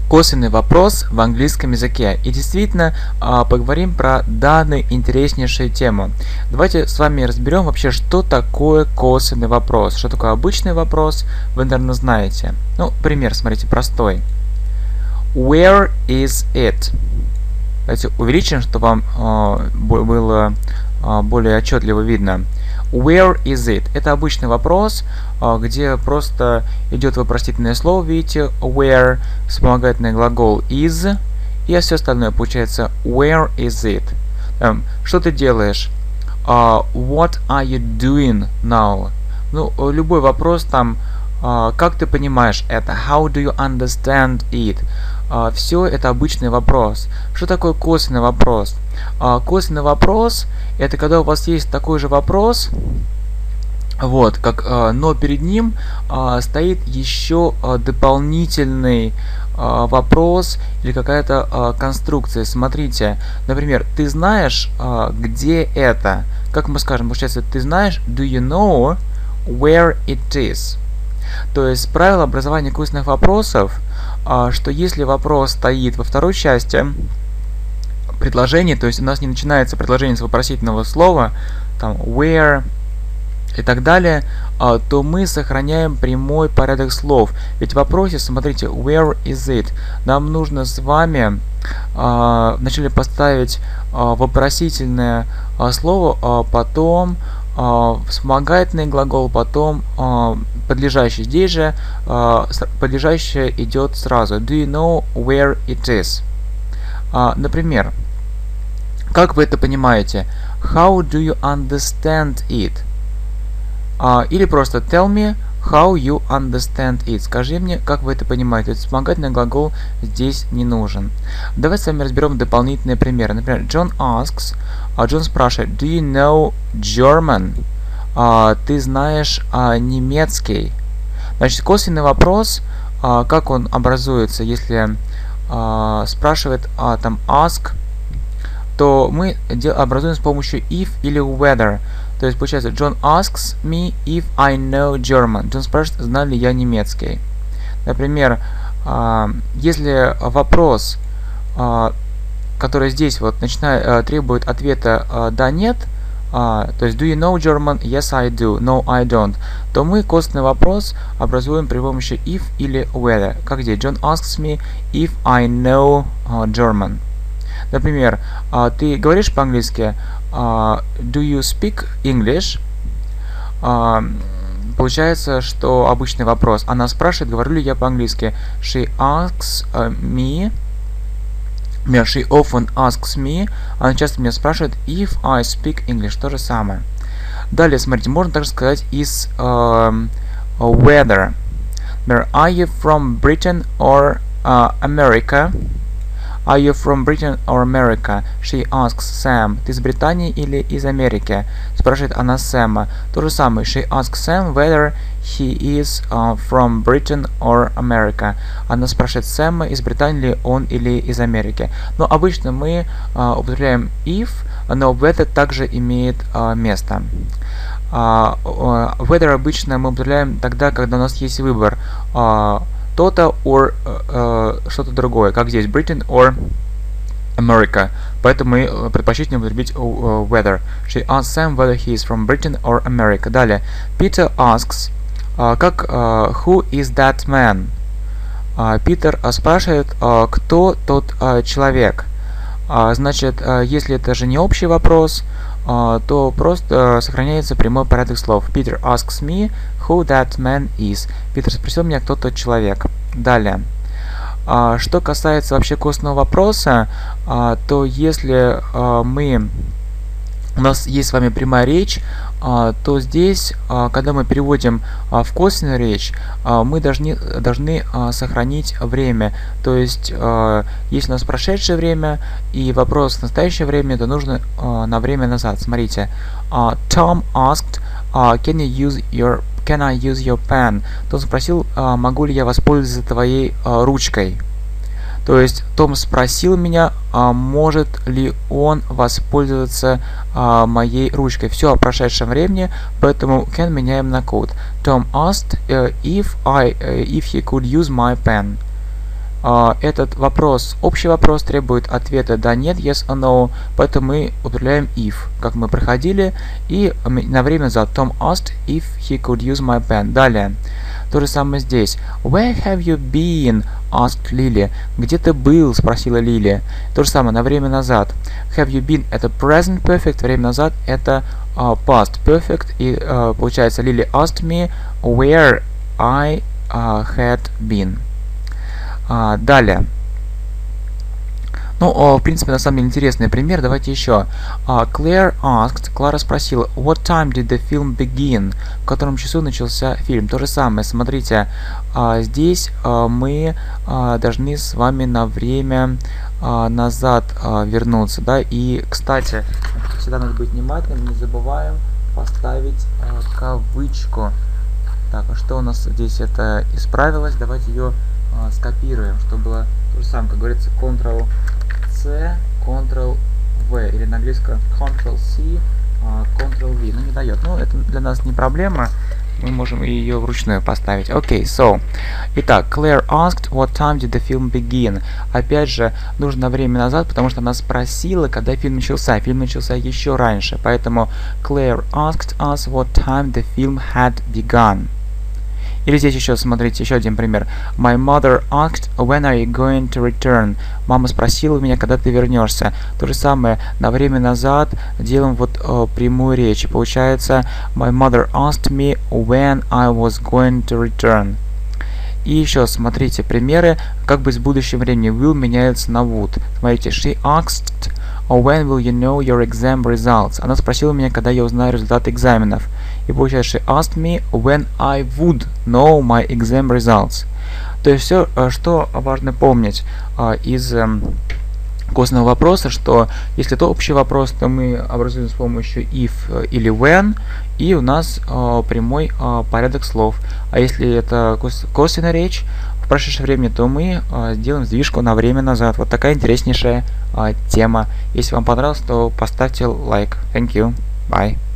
Косвенный вопрос в английском языке. И действительно, поговорим про данную интереснейшую тему. Давайте с вами разберем вообще, что такое косвенный вопрос. Что такое обычный вопрос, вы, наверное, знаете. Ну, пример, смотрите, простой. Where is it? Давайте увеличим, чтобы вам было более отчетливо видно. Where is it? Это обычный вопрос, где просто идет вопросительное слово, видите, where, вспомогательный глагол is, и все остальное получается where is it? Что ты делаешь? What are you doing now? Ну, любой вопрос там, как ты понимаешь это? How do you understand it? Все это обычный вопрос. Что такое косвенный вопрос? Косвенный вопрос — это когда у вас есть такой же вопрос, вот, но перед ним стоит еще дополнительный вопрос или какая-то конструкция. Смотрите, например, ты знаешь, где это? Как мы скажем, получается, ты знаешь, do you know where it is? То есть правило образования косвенных вопросов, что если вопрос стоит во второй части предложения, то есть у нас не начинается предложение с вопросительного слова, там where и так далее, то мы сохраняем прямой порядок слов. Ведь в вопросе, смотрите, where is it? Нам нужно с вами вначале поставить вопросительное слово, потом вспомогательный глагол, потом подлежащий. Здесь же подлежащее идет сразу. Do you know where it is? Например, как вы это понимаете? How do you understand it? Или просто tell me how you understand it. Скажи мне, как вы это понимаете. Вспомогательный глагол здесь не нужен. Давайте с вами разберем дополнительные примеры. Например, John asks, Джон спрашивает, do you know German? Ты знаешь немецкий? Значит, косвенный вопрос, как он образуется, если спрашивает там ask, то мы образуем с помощью if или whether. То есть получается, John asks me if I know German. Джон спрашивает, знаю ли я немецкий. Например, если вопрос, который здесь вот требует ответа да-нет, то есть do you know German? Yes, I do. No, I don't. То мы косвенный вопрос образуем при помощи if или whether. Как здесь? John asks me if I know German. Например, ты говоришь по-английски do you speak English? Получается, что обычный вопрос. Она спрашивает, говорю ли я по-английски. She asks me. She often asks me. Она часто меня спрашивает if I speak English. То же самое. Далее, смотрите, можно также сказать is whether. Например, are you from Britain or America? Are you from Britain or America? She asks Sam. Ты из Британии или из Америки? Спрашивает она Сэма. То же самое. She asks Sam whether he is from Britain or America. Она спрашивает Сэма, из Британии ли он или из Америки. Но обычно мы употребляем if, но whether также имеет место. Whether обычно мы употребляем тогда, когда у нас есть выбор. То-то or что-то другое, как здесь Britain or America. Поэтому мы предпочтительно употребить whether. She asks Sam whether he is from Britain or America. Далее. Peter asks, who is that man? Питер спрашивает, кто тот человек. Значит, если это же не общий вопрос, то просто сохраняется прямой порядок слов. Peter asks me who that man is. Питер спросил меня, кто тот человек. Далее. Что касается вообще косвенного вопроса, то если у нас есть с вами прямая речь, то здесь, когда мы переводим в косвенную речь, мы должны сохранить время. То есть, если у нас прошедшее время и вопрос в настоящее время, то нужно на время назад. Смотрите. Tom asked, can I use your pen? Том спросил, могу ли я воспользоваться твоей ручкой? То есть Том спросил меня, может ли он воспользоваться моей ручкой. Все о прошедшем времени, поэтому can меняем на could. Tom asked if he could use my pen. этот вопрос, общий вопрос, требует ответа да, нет, yes or no, поэтому мы употребляем if, как мы проходили, и на время назад Tom asked if he could use my pen. Далее, то же самое здесь. Where have you been? Asked Lily. Где ты был? Спросила Лили. То же самое на время назад. Have you been это present perfect, время назад это past perfect, и получается Lily asked me where I had been. Далее. Ну, в принципе, на самом деле интересный пример. Давайте еще. Claire asked, Клара спросила, what time did the film begin? В котором часу начался фильм? То же самое. Смотрите, здесь мы должны с вами на время назад вернуться, да. И, кстати, всегда надо быть внимательным, не забываем поставить кавычку. Так, а что у нас здесь это исправилось? Давайте ее скопируем, чтобы было то же самое, как говорится, Ctrl-C, Ctrl-V, или на английском Ctrl-C, Ctrl-V. Ну, не дает. Ну, это для нас не проблема. Мы можем ее вручную поставить. Окей, so. Итак, Claire asked, what time did the film begin? Опять же, нужно время назад, потому что она спросила, когда фильм начался. Фильм начался еще раньше. Поэтому Claire asked us what time the film had begun. Или здесь еще, смотрите, еще один пример. My mother asked, when are you going to return? Мама спросила меня, когда ты вернешься. То же самое, на время назад делаем вот прямую речь. Получается, my mother asked me when I was going to return. И еще, смотрите, примеры, как бы с будущим временем will меняется на would. Смотрите, she asked, when will you know your exam results? Она спросила меня, когда я узнаю результаты экзаменов. И получается, she asked me when I would know my exam results. То есть все, что важно помнить из косвенного вопроса, что если это общий вопрос, то мы образуем с помощью if или when, и у нас прямой порядок слов. А если это косвенная речь в прошедшее время, то мы сделаем сдвижку на время назад. Вот такая интереснейшая тема. Если вам понравилось, то поставьте лайк. Thank you. Bye.